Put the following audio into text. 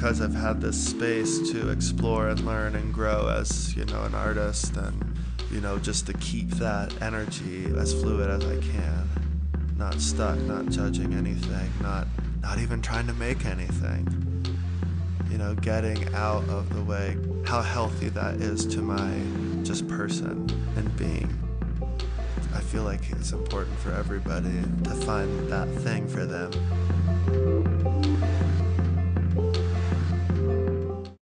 because I've had this space to explore and learn and grow as, you know, an artist, and, you know, just to keep that energy as fluid as I can. Not stuck, not judging anything, not even trying to make anything. You know, getting out of the way, how healthy that is to my just person and being. I feel like it's important for everybody to find that thing for them.